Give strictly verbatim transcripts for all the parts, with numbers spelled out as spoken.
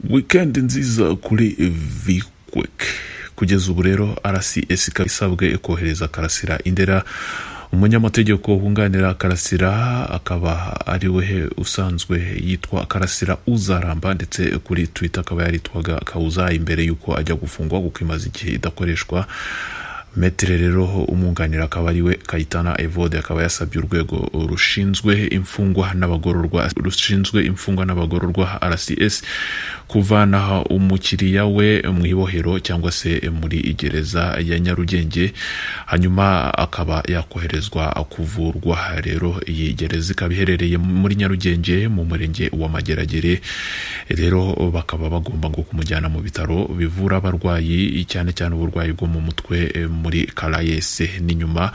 Weekend nziza kuri V-Quick. Kugeza ubu rero R C S ikaba isabwe kohereza Karasira Indera. Umunyamategeko wunganira Karasira akaba ari we usanzwe yitwa Karasira Uzaramba, ndetse kuri Twitter akaba yaritwaga Kauza imbere yuko ajya gufungwa kuko imaze igihe idakoreshwa. Metre rero umwunganira akaba ari we Kayitana Evode, akaba yasabye urwego rushinzwe imfungwa n'abagororwa rushinzwe imfungwa n'abagororwa R C S kuvana umukiriya we mu ibohero cyangwa se muri igereza ya Nyarugenge, hanyuma akaba yakoherezwa kuvurwa. Rero iyi gereza ikaba iherereye muri Nyarugenge mu murenge wa Mageragere. Rero bakaba bagomba ngo kumujyana mu bitaro bivura abarwayi cyane cyane uburwayi bwo mu mutwe muri Karayese. Ni nyuma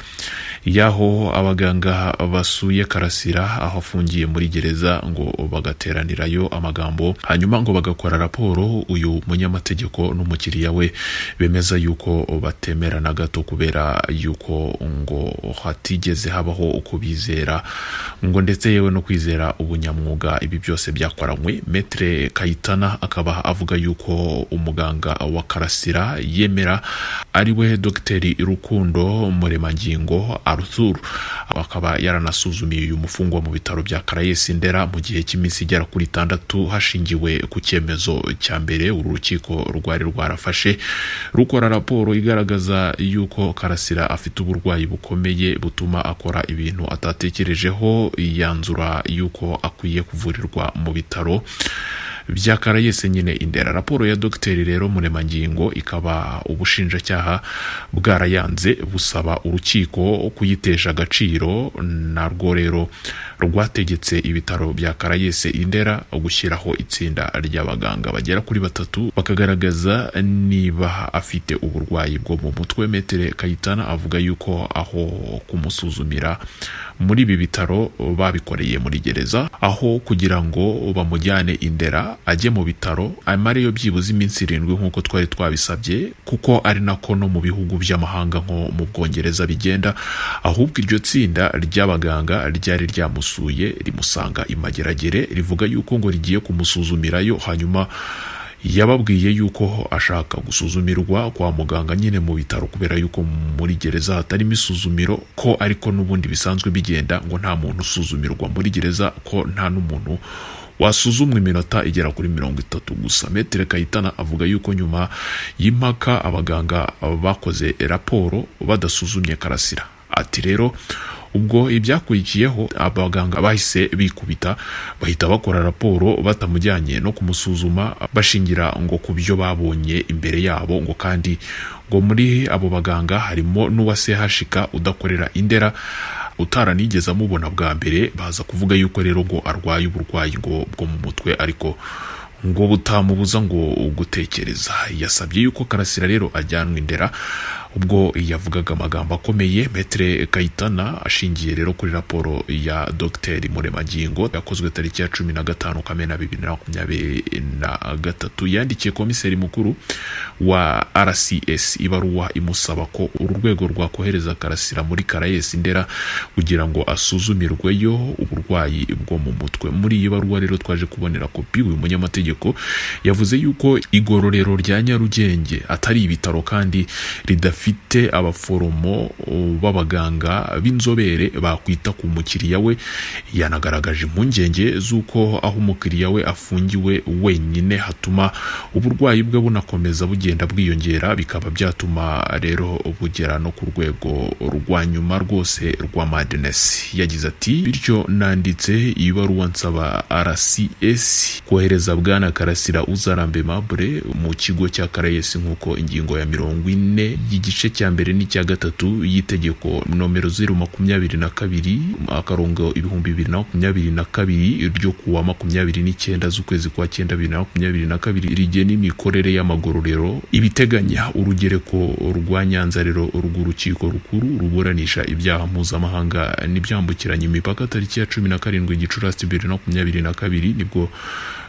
yaho abaganga basuye Karasira aho afungiye muri gereza ngo bagateranirayo amagambo, hanyuma ngo bagakora raporo. Uyu munyamategeko n'umukiriya we bemeza yuko batemerana gato kubera yuko ngo hatigeze habaho ukubizera ngo ndetse yewe no kwizera ubunyamwuga ibi byose byakoranywe. Metre Kayitana akaba avuga yuko umuganga wa Karasira yemera ari we Dr Rukundo Muremangingo Arthur, akaba yaranasuzumiye uyu mufungwa mu bitaro bya Karayesi Ndera mu gihe cy'iminsi igera kuri itandatu hashingiwe ku cyemezo cya mbere uru rukiko rwari rwarafashe rukora raporo igaragaza yuko Karasira afite uburwayi bukomeye butuma akora ibintu atatekerejeho, yanzura yuko akwiye kuvurirwa mu bitaro bya Karayesi nyine Indera. Raporo ya Dr rero Muremangingo ikaba ubushinjacyaha bwarayanze busaba urukiko kuyitesha agaciro, narwo rero rwategetse ibitaro bya Karayesi Indera gushyiraho itsinda ry'abaganga bagera kuri batatu bakagaragaza niba afite uburwayi bwo mu mutwe. Metre Kayitana avuga yuko aho kumusuzumira muri ibi bitaro babikoreye muri gereza, aho kugira ngo bamujyane Indera ajye mu bitaro amareyo byibuze iminsi irindwi nk'uko twari twabisabye, kuko ari nako no mu bihugu by'amahanga nko mu Bwongereza bigenda. Ahubwo iryo tsinda ry'abaganga ryari ryamusuye rimusanga imageragere, rivuga yuko ngo rigiye kumusuzumirayo, hanyuma yababwiye yuko ashaka gusuzumirwa kwa muganga nyine mu bitaro kubera yuko muri gereza hatari misuzumiro, ko ariko n'ubundi bisanzwe bigenda ngo nta muntu usuzumirwa muri gereza, ko nta n'umuntu wasuzumwa iminota igera kuri mirongo itatu gusa. Metre Kayitana avuga yuko nyuma y'impaka abaganga bakoze raporo badasuzumye Karasira. Ati rero ubwo ibyakurikiyeho abaganga bahise bikubita bahita bakora raporo batamujyanye no kumusuzuma bashingira ngo kubyo babonye imbere yabo, ngo kandi ngo muri abo baganga harimo n'uwasehashika udakorera Indera utaranigeze amubona bwa mbere. Baza kuvuga yuko rero ngo arwaye uburwayi ngo bwo mu mutwe ariko ngo butamubuza ngo gutekereza. Yasabye yuko Karasira rero ajyanwa Indera. Ubwo yavugaga amagambo akomeye Metre Kayitana ashingiye rero kuri raporo ya Dr Muremangingo yakozwe tariki ya cumi na gatanu Kamena bibiri na makumyabiri na gatatu, yandikiye komiseri mukuru wa R C S ibaruwa imusaba ko uru rwego rwakohereza Karasira muri Karayesi Ndera kugira ngo asuzumirweyo uburwayi bwo mu mutwe. Muri iyi baruwa rero twaje kubonera kopi. Uyu munyamategeko yavuze yuko igororero rya Nyarugenge atari ibitaro kandi ridafite fite abaforomo b'abaganga b'inzobere bakwita ku mukiriya we. Yanagaragaje impungenge z'uko aho umukiriya we afungiwe wenyine hatuma uburwayi bwe bunakomeza bugenda bwiyongera, bikaba byatuma rero bugera no ku rwego rwa nyuma rwose rwa madness. Yagize ati bityo nanditse ibaruwa nsaba R C S kohereza bwana Karasira Uzarambe Mabure mu kigo cya Karayesi nk'uko ingingo ya mirongo ine igice cya mbere n'icya gatatu y'itegeko nomero zero makumyabiri na kabiri akarongo ibihumbi bibiri na makumyabiri na kabiri ryo kuwa makumyabiri n'icyenda z'ukwezi kwa cyenda bibiri na makumyabiri na kabiri rigena imikorere y'amagororero ibiteganya urugereko rwa Nyanza rero urw'urukiko rukuru ruburanisha ibyaha mpuzamahanga n'ibyambukiranya imipaka tariki ya cumi na karindwi Gicurasi bibiri na makumyabiri na kabiri nibwo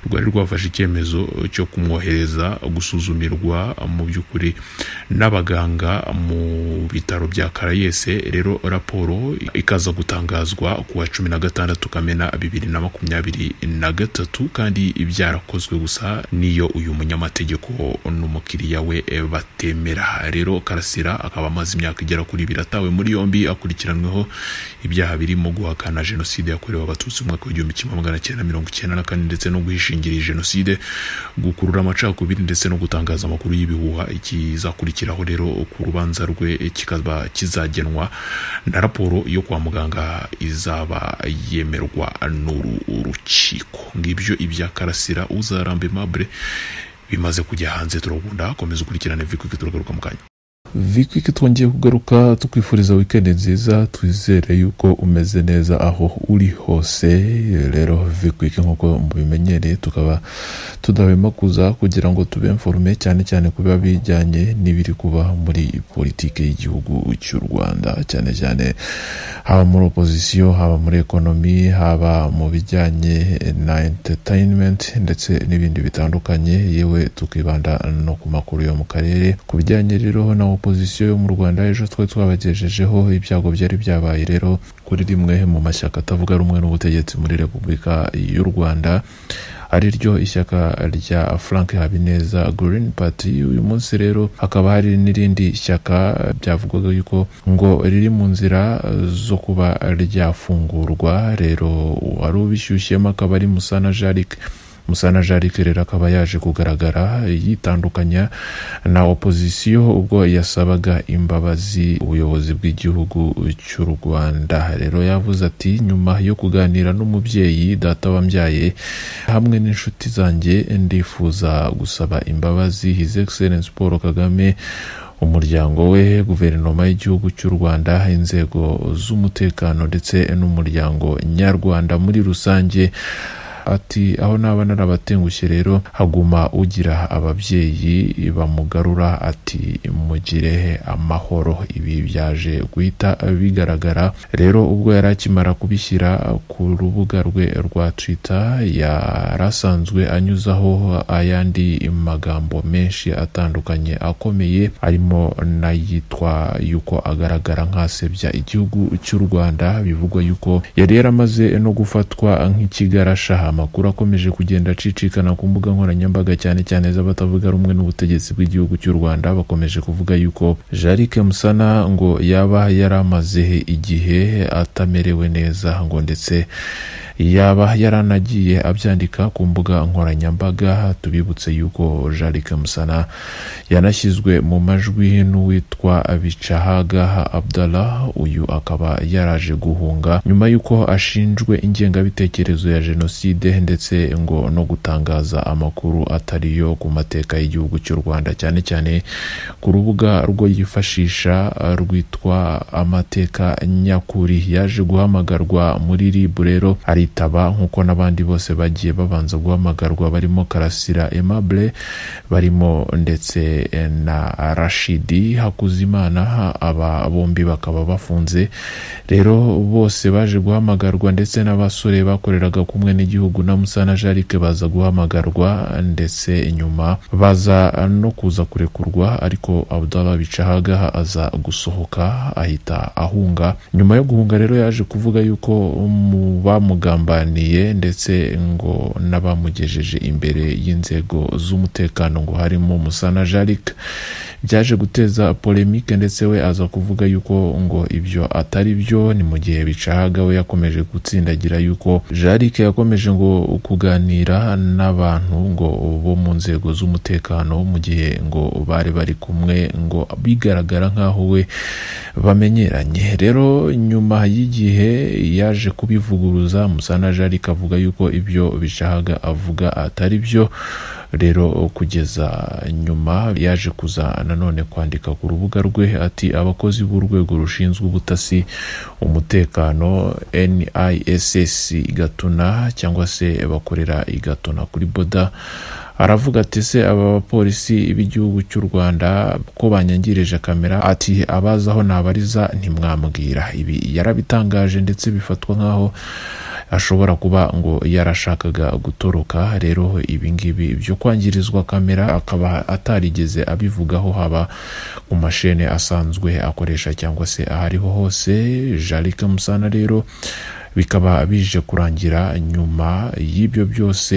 rwari rwafashe icyemezo cyo kumwohereza gusuzumirwa mu by'ukuri n'abaganga mu bitaro bya Karayese. Rero raporo ikaza gutangazwa kuwa cumi na gatandatu Kamena bibiri na makumyabiri na gatatu, kandi ibyarakozwe gusa niyo uyu munyamategeko n'umukiriya we batemera. Rero Karasira akaba amaze imyaka igera kuri ibiri atawe muri yombi akurikiranweho ibyaha birimo guhakana jenoside yakorewe abatutsi mu mwaka w'igihumbi kimwe magana cyenda mirongo icyenda na kane ndetse no guhishingira jenoside, gukurura amacakubiri ndetse no gutangaza amakuru y'ibihuha. Ikizakurikiraho rero ku rubanza rwe kikaba kizagenwa na raporo yo kwa muganga izaba yemerwa n'uru rukiko. Ngibyo ibya Karasira Uzarambe Aimable bimaze kujya hanze. Turagunda komeza ukurikirane Vikwik, turagaruka mu kanya. Vikwik twongeye kugaruka tukwifuriza weekend nziza, twizere yuko umeze neza aho uri hose. Rero Vikwik nkuko mubimenyereye tukaba tudahwema kuza kugira ngo tube informe cyane cyane kuba bijyanye n'ibiri kuba muri politike y'igihugu cy'u Rwanda, cyane cyane haba muri opposition, haba muri economy, haba mu bijyanye na entertainment ndetse n'ibindi bitandukanye, yewe tukibanda no ku makuru yo mu karere. Ku bijyanye rero na opposition yo mu Rwanda, ejo twe twabagejejeho ibyago byari byabaye rero kuri rimwe mu mashyaka atavuga rumwe n'ubutegetsi muri Repubulika y'u Rwanda, ari ryo ishyaka rya Frank Habineza Green Party. Uyu munsi rero hakaba hari n'irindi shyaka byavugwaga yuko ngo riri mu nzira zo kuba ryafungurwa. Rero wari ubishyushyemo akaba ari Musana Jarick. Musana Jarick rero akaba yaje kugaragara yitandukanya na opposition ubwo yasabaga imbabazi ubuyobozi bw'igihugu cy'u Rwanda. Rero yavuze ati, nyuma yo kuganira n'umubyeyi data wambyaye hamwe n'inshuti zanjye, ndifuza gusaba imbabazi His Excellency Paul Kagame, umuryango we, guverinoma y'igihugu cy'u Rwanda, inzego z'umutekano ndetse n'umuryango nyarwanda muri rusange. Ati aho naba narabatengushye rero haguma ugira ababyeyi bamugarura, ati mugire amahoro. Ibi byaje guhita bigaragara rero ubwo yarakimara kubishyira ku rubuga rwe rwa Twitter, yarasanzwe anyuzaho ayandi magambo menshi atandukanye akomeye, arimo nayitwa yuko agaragara nk'asebya igihugu cy'u Rwanda. Bivugwa yuko yari yaramaze no gufatwa nk'ikigarasha. Amakuru akomeje kugenda acicikana ku mbuga nkoranyambaga cyane cyane z'abatavuga rumwe n'ubutegetsi bw'igihugu cy'u Rwanda, bakomeje kuvuga yuko Jarick Musana ngo yaba yaramaze igihe atamerewe neza, ngo ndetse yaba yaranagiye abyandika ku mbuga nkoranyambaga. Tubibutse yuko Jarick Musana yanashyizwe mu majwi n'uwitwa Bicahaga Abdallah. Uyu akaba yaraje guhunga nyuma yuko ashinjwe ingengabitekerezo ya jenoside ndetse ngo no gutangaza amakuru atariyo ku mateka y'igihugu cy'u Rwanda, cyane cyane ku rubuga rwo yifashisha rwitwa Amateka Nyakuri. Yaje guhamagarwa muri R I B rero aritaba nkuko n'abandi bose bagiye babanza guhamagarwa, barimo Karasira Aimable, barimo ndetse na Rashidi Hakuzimana. Aba bombi bakaba bafunze rero, bose baje guhamagarwa, ndetse n'abasore bakoreraga kumwe n'igihugu na Musana Jarick baza guhamagarwa, ndetse nyuma baza no kuza kurekurwa, ariko Abdallah Bicahaga aza gusohoka ahita ahunga. Nyuma yo guhunga rero yaje kuvuga yuko mu bamugambaniye ndetse ngo n'abamugejeje imbere y'inzego z'umutekano ngo harimo Musana Jarick, byaje guteza polemique, ndetse we aza kuvuga yuko ngo ibyo atari byo. Ni mu gihe Bicahaga we yakomeje gutsindagira yuko Jarick yakomeje ngo kuganira n'abantu ngo bo mu nzego z'umutekano, mu gihe ngo bari bari kumwe, ngo bigaragara nkaho we bamenyeranye. Rero nyuma y'igihe yaje kubivuguruza, Musana Jarick avuga yuko ibyo Bicahaga avuga atari byo. Rero kugeza nyuma yaje kuza nanone kwandika ku rubuga rwe ati, abakozi b'urwego rushinzwe ubutasi umutekano N I S S Gatuna cyangwa se bakorera igatuna kuri boda, aravuga ati se aba bapolisi b'igihugu cy'u Rwanda ko banyangirije kamera, ati abazaho nabariza ntimwambwira. Ibi yarabitangaje ndetse bifatwa nkaho ashobora kuba ngo yarashakaga gutoroka. Rero ibingibi byo kwangirizwa kamera akaba atarigeze abivugaho haba ku mashene asanzwe akoresha cyangwa se ahariho hose. Jalike Musana rero bikaba bije kurangira nyuma y'ibyo byose,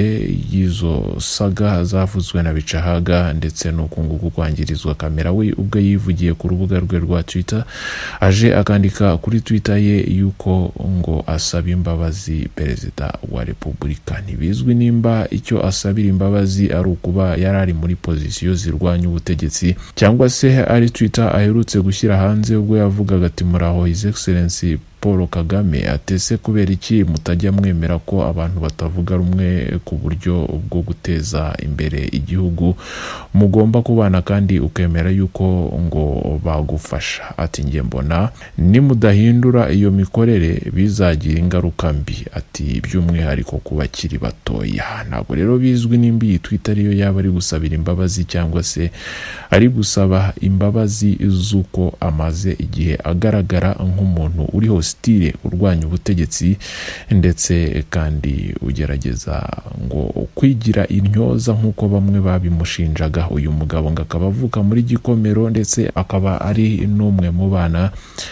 yizo saga zavuzwe na Bicahaga ndetse no kunguku kwangirizwa kamera. We ubwo yivugiye ku rubuga rwe rwa Twitter, aje akandika kuri Twitter ye yuko ngo asaba imbabazi perezida wa Repubulika. Ntibizwi nimba icyo asabira imbabazi ari ukuba yarari muri pozisiyo zirwanya ubutegetsi cyangwa se ari Twitter aherutse gushyira hanze ubwo yavugaga ati muraho His Excellency Paul Kagame, atese kubera iki mutajya mwemera ko abantu batavuga rumwe ku buryo bwo guteza imbere igihugu mugomba kubana kandi ukemera yuko ngo bagufasha. Ati nge mbona nimudahindura iyo mikorere bizagira ingaruka mbi, ati by'umwihariko ku bakiri batoya. Ntabwo rero bizwi nimba iyi Twitter ariyo yaba ari gusabira imbabazi cyangwa se ari gusaba imbabazi z'uko amaze igihe agaragara nk'umuntu uri hostile urwanya ubutegetsi ndetse kandi ugerageza ngo kwigira intyoza nk'uko bamwe babimushinjaga. Uyu mugabo ngo akaba avuka muri Gikomero ndetse akaba ari n'umwe mu bana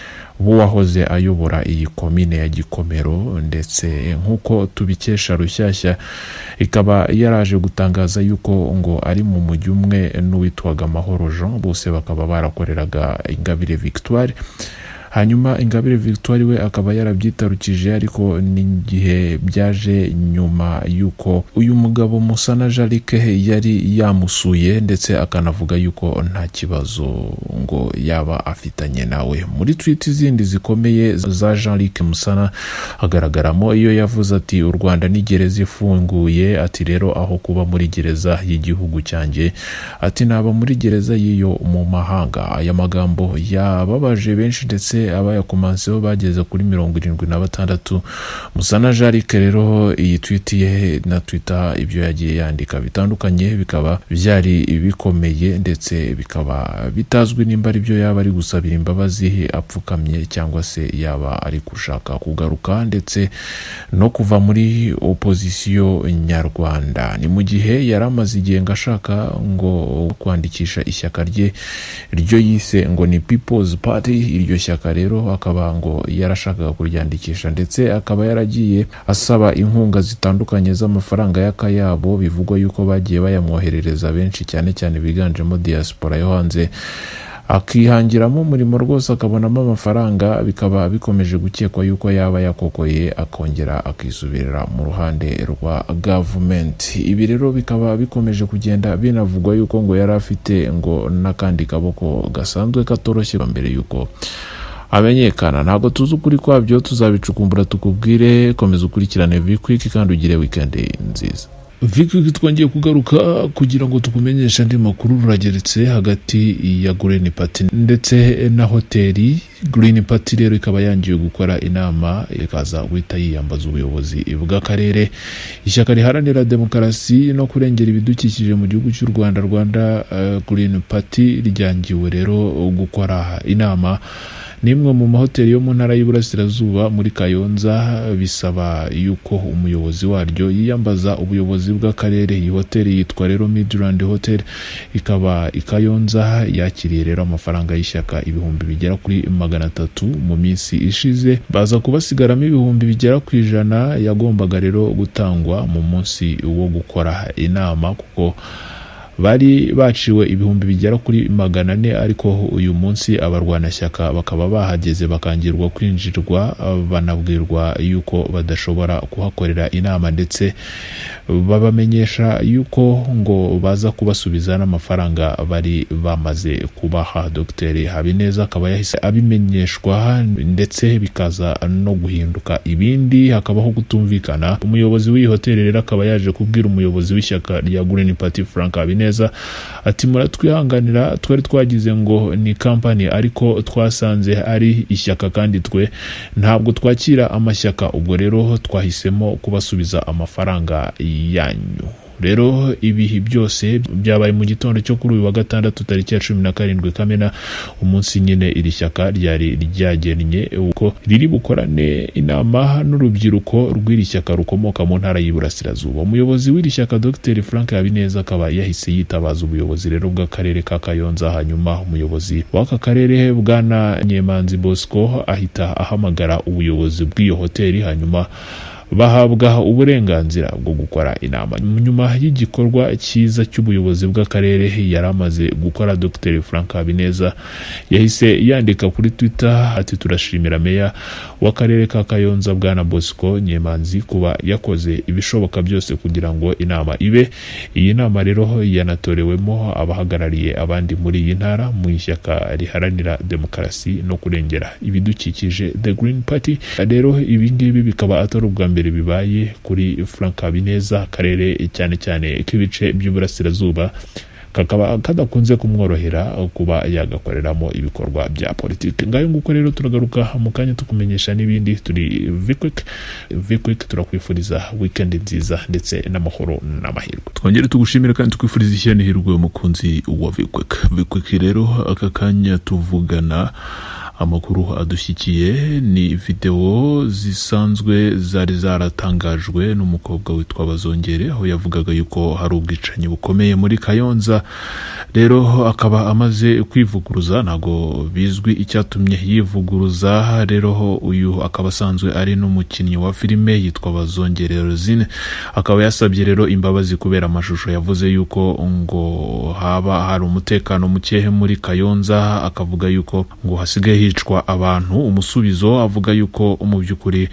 buwahoze ayobora iyi komine ya Gikomero, ndetse nk'uko tubikesha Rushyashya ikaba yaraje gutangaza yuko ngo ari mu mujyi umwe n'uwitwaga Mahoro Jean, bose bakaba barakoreraga Ingabire Victoire. Hanyuma Ingabire Victoire we akaba yarabyitarukije, ariko n'igihe byaje nyuma yuko uyu mugabo Musana Jalike yari yamusuye ndetse akanavuga yuko nta kibazo ngo yaba afitanye nawe. Muri tweet zindi zikomeye za Jalike Musana hagaragaramo iyo yavuze ati u Rwanda ni gereza ifunguye, ati rero aho kuba muri gereza y'igihugu cyanjye, ati naba muri gereza yiyo mu mahanga. Aya magambo yababaje benshi ndetse abayakomanseho bageze kuri mirongo irindwi na batandatu. Musana Jalike rero iyi tweet ye na Twitter ibyo yagiye yandika bitandukanye bikaba byari bikomeye ndetse bikaba bitazwi nimba ari byo yaba ari gusabira imbabazi apfukamye cyangwa se yaba ari gushaka kugaruka ndetse no kuva muri opposition nyarwanda. Ni mu gihe yaramaze igihe ngashaka ngo kwandikisha ishyaka rye ryo yise ngo ni People's Party. Iryo shyaka rero akaba ngo yarashakaga kuryandikisha ndetse akaba yaragiye asaba inkunga zitandukanye z'amafaranga y'akayabo, bivugwa yuko bagiye bayamwoherereza benshi cyane cyane biganjemo diaspora yo hanze, akihangiramo umurimo rwose akabonamo amafaranga. Bikaba bikomeje gukekwa yuko yaba yakokoye akongera akisubirira mu ruhande rwa government. Ibi rero bikaba bikomeje kugenda binavugwa yuko ngo yari afite ngo n'akandi kaboko gasanzwe katoroshye mbere yuko amenyekana. Ntabwo tuzi ukuri kwabyo, tuzabicukumbura tukubwire. Komeza ukurikirane Vquick kandi ugire weekend nziza. Vquick twongeye kugaruka kugira ngo tukumenyeshe andi makuru rurageretse hagati ya Green Party ndetse na hoteli. Green Party rero ikaba yangiye gukora inama ikaza guhita yiyambaza ubuyobozi bw'akarere. Ishyaka riharanira demokarasi no kurengera ibidukikije mu gihugu cy'u Rwanda Rwanda uh, Green Party ryangiwe rero gukora inama nimwe mu mahoteli yo mu ntara y'Iburasirazuba muri Kayonza, bisaba yuko umuyobozi waryo yiyambaza ubuyobozi bw'akarere. Iyi hoteli yitwa rero Midland Hotel, ikaba ikayonza, yakiriye rero amafaranga y'ishyaka ibihumbi bigera kuri magana atatu mu minsi ishize, baza kubasigaramo ibihumbi bigera ku ijana yagombaga rero gutangwa mu munsi wo gukora inama, kuko bari baciwe ibihumbi bigera kuri magana ane, ariko uyu munsi abarwanashyaka bakaba bahageze bakangirwa kwinjirwa, banabwirwa yuko badashobora kuhakorera inama ndetse babamenyesha yuko ngo baza kubasubiza n'amafaranga bari bamaze kubaha. Dr Habineza akaba yahise abimenyeshwa ndetse bikaza no guhinduka ibindi, hakabaho gutumvikana. Umuyobozi w'iyi hoteli rero akaba yaje kubwira umuyobozi w'ishyaka rya Green Party Frank Habineza ati muratwihanganira, twari twagize ngo ni company ariko twasanze ari ishyaka kandi twe ntabwo twakira amashyaka, ubwo rero twahisemo kubasubiza amafaranga yanyu. rero ibihe byose byabaye mu gitondo cyo kuri uyu wa gatandatu tariki ya cumi na karindwi Kamena, umunsi nyine iri shyaka ryari ryagennye uko riri bukorane inama n'urubyiruko rw'iri shyaka rukomoka mu ntara y'Iburasirazuba. Umuyobozi w'iri shyaka Dr Frank Habineza akaba yahise yitabaza ubuyobozi rero bw'akarere ka Kayonza, hanyuma umuyobozi w'aka karere bwana Nyemanzi Bosco ahita ahamagara ubuyobozi bw'iyo hoteli, hanyuma bahabwa uburenganzira bwo gukora inama. Nyuma y'igikorwa cyiza cy'ubuyobozi bw'akarere yaramaze gukora, Dr Frank Habineza yahise yandika kuri Twitter ati turashimira meya w'akarere ka Kayonza bwana Bosco Nyemanzi kuba yakoze ibishoboka byose kugira ngo inama ibe. Iyi nama rero yanatorewemo abahagarariye abandi muri iyi ntara mu ishyaka riharanira demokarasi no kurengera ibidukikije The Green Party. Rero ibi ngibi bikaba atari ubwa mbere bibaye kuri Frank Habineza, akarere cyane cyane k'ibice by'Uburasirazuba kakaba kadakunze kumworohera kuba yagakoreramo ibikorwa bya politiki. Ngayo nguko rero turagaruka mu kanya tukumenyesha n'ibindi. Turi Vquick Vquick turakwifuriza weekend nziza ndetse n'amahoro n'amahirwe. Twongere tugushimira kandi tukwifuriza ishyano hirwe umukunzi wa Vquick. Vquick rero aka kanya tuvugana amakuru adushyikiye ni video zisanzwe zari zaratangajwe n'umukobwa witwa Bazongere, aho yavugaga yuko hari ubwicanyi bukomeye muri Kayonza. Rero akaba amaze kwivuguruza, nago bizwi icyatumye yivuguruza. Rero uyu akaba asanzwe ari n'umukinnyi wa filime yitwa Bazongere Rosine, akaba yasabye rero imbabazi kubera amashusho yavuze yuko ngo haba hari umutekano mukehe muri Kayonza, akavuga yuko ngo hasigaye hicwa abantu. Umusubizo avuga yuko mu by'ukuri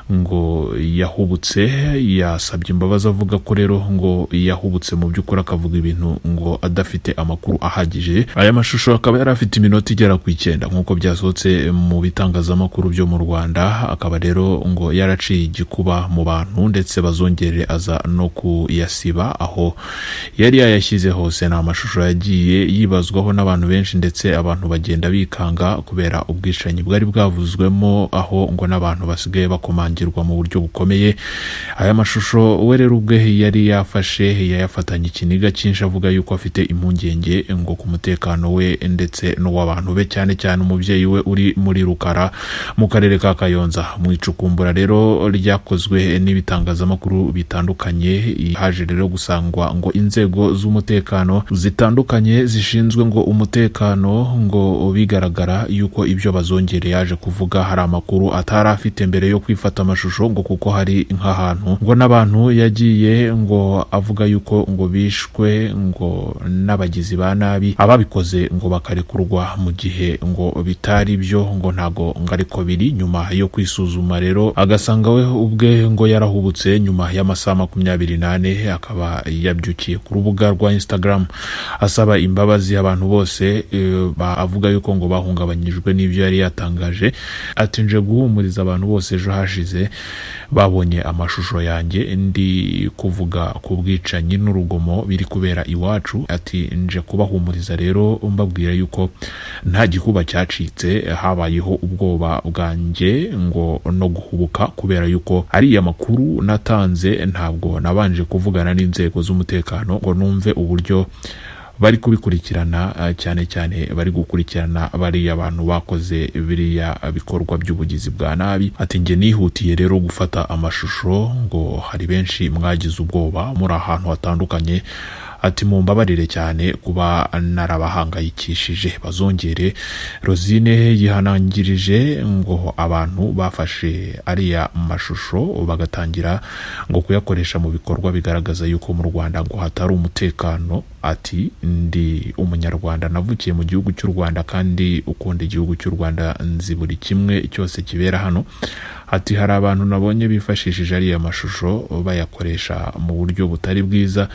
ngo yahubutse, yasabye imbabazi avuga ko rero ngo yahubutse mu by'ukuri, akavuga ibintu ngo adafite amakuru ahagije. Aya mashusho akaba yari afite iminota igera ku icyenda nk'uko byasohotse mu bitangazamakuru byo mu Rwanda. Akaba rero ngo yaraciye igikuba mu bantu ndetse Bazongere aza no kuyasiba aho yari yayashyize hose. Nta mashusho yagiye yibazwaho n'abantu benshi ndetse abantu bagenda bikanga kubera ubwicanyi bwari bwavuzwemo, aho ngo n'abantu basigaye bakomangirwa mu buryo bukomeye. Aya mashusho we rero ubwe yari yafashe yayafatanye ikiniga cyinshi, avuga yuko afite impungenge ngo ku mutekano we ndetse n'uw'abantu be, cyane cyane umubyeyi we uri muri Rukara mu karere ka Kayonza. Mu icukumbura rero ryakozwe n'ibitangazamakuru bitandukanye, haje rero gusangwa ngo inzego z'umutekano zitandukanye zishinzwe ngo umutekano ngo bigaragara yuko ibyo Bazongere yaje kuvuga hari amakuru atari afite mbere yo kwifata amashusho, ngo kuko hari nk'ahantu ngo n'abantu yagiye ngo avuga yuko ngo bishwe ngo n'abagizi ba nabi, ababikoze ngo bakarekurwa mu gihe ngo bitari byo, ngo ntago ngo ariko biri. Nyuma yo kwisuzuma rero agasanga we ubwe ngo yarahubutse. Nyuma y'amasaha makumyabiri n'ane akaba yabyukiye ku rubuga rwa Instagram asaba imbabazi abantu bose, e, avuga yuko ngo bahungabanyijwe n'ibyo yari yatangaje. Ati nje guhumuriza abantu bose ejo hashize babonye amashusho yanjye ndi kuvuga ku bwicanyi n'urugomo biri kubera iwacu. Ati nje kubahumuriza rero mbabwira yuko nta gikuba cyacitse, habayeho ubwoba bwanjye ngo no guhubuka kubera yuko ari amakuru natanze, ntabwo nabanje kuvugana n'inzego z'umutekano ngo numve uburyo bari kubikurikirana, cyane cyane bari gukurikirana bari abantu bakoze biriya bikorwa by'ubugizi bwa nabi. Ati nge nihutiye rero gufata amashusho, ngo hari benshi mwagize ubwoba muri ahantu hatandukanye. Ati mumbabarire cyane kuba narabahangayikishije. Bazongere Rosine yihanangirije ngo abantu bafashe ariya mashusho bagatangira ngo kuyakoresha mu bikorwa bigaragaza yuko mu Rwanda ngo hatari umutekano. Ati ndi umunyarwanda, navukiye mu gihugu cy'u Rwanda kandi ukunda igihugu cy'u Rwanda, nzi buri kimwe cyose kibera hano. Ati hari abantu nabonye bifashishije ariya mashusho bayakoresha mu buryo butari bwiza.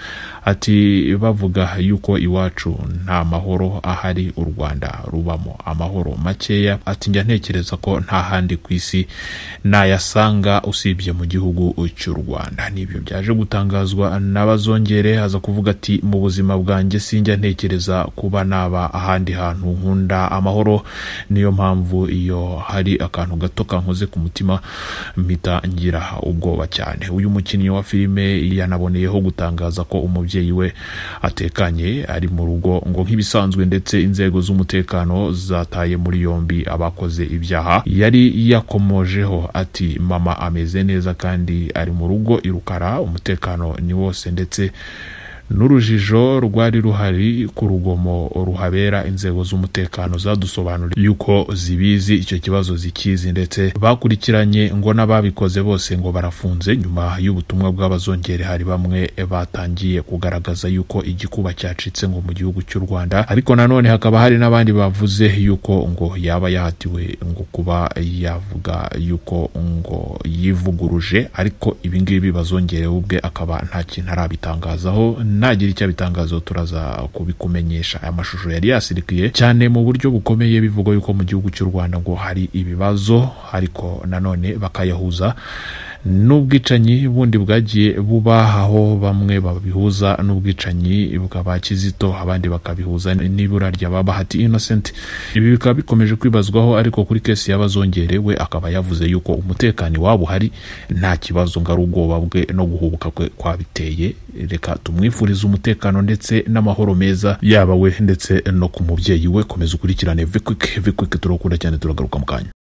Ati bavuga yuko iwacu nta mahoro ahari, u Rwanda rubamo amahoro makeya. Ati njya ntekereza ko nta handi ku isi nayasanga usibye mu gihugu cy'u Rwanda. Nibyo byaje gutangazwa n'Abazongere, aza kuvuga ati mu buzima bwanjye sinjya ntekereza kuba naba ahandi hantu, nkunda amahoro. Niyo mpamvu iyo hari akantu gato kankoze ku mutima mpita ngira ubwoba cyane. Uyu mukinnyi wa filime yanaboneyeho gutangaza ko umubyeyi we atekanye ari mu rugo ngo nk'ibisanzwe, ndetse inzego z'umutekano zataye muri yombi abakoze ibyaha. Yari yakomojeho ati mama ameze neza kandi ari mu rugo irukara, umutekano ni wose, ndetse n'urujijo rwari ruhari ku rugomo ruhabera. Inzego z'umutekano zadusobanuriye yuko zibizi icyo kibazo zikizi, ndetse bakurikiranye ngo n'ababikoze bose ngo barafunze. Nyuma y'ubutumwa bw'abazongere hari bamwe batangiye kugaragaza yuko igikuba cyacitse ngo mu gihugu cy'u Rwanda, ariko nanone hakaba hari n'abandi bavuze yuko ngo yaba yahatiwe ngo kuba yavuga yuko ngo yivuguruje, ariko ibingibi bazongere ubwe akaba nta kintu arabitangazaho. Nagira icyo bitangazo turaza kubikumenyesha. Aya mashusho yari yasirikiye cyane mu buryo bukomeye bivuga yuko mu gihugu cy'u Rwanda ngo hari ibibazo, ariko nanone bakayahuza n'ubwicanyi bundi bwagiye buba, aho bamwe babihuza n'ubwicanyi bwa Kizito, abandi bakabihuza n'ibura rya Bahati Innocent. Ibi bikaba bikomeje kwibazwaho, ariko kuri kesi y'abazongere we akaba yavuze yuko umutekano wabo hari nta kibazo, ngo ari ubwoba bwe no guhubuka kwe kwabiteye. Reka tumwifuriza umutekano ndetse n'amahoro meza, yaba we ndetse no ku mubyeyi we. Komeza ukurikirane Vquick Vquick, turakunda cyane, turagaruka mu kanya.